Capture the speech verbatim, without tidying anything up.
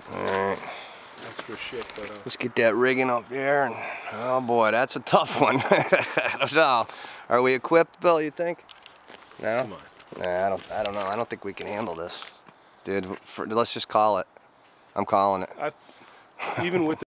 Alright. Extra shit, but uh... let's get that rigging up here. And, oh boy, that's a tough one. I don't know. Are we equipped, Bill, you think? No? Come on. Nah, I don't, I don't know. I don't think we can handle this. Dude, for, let's just call it. I'm calling it. I, even with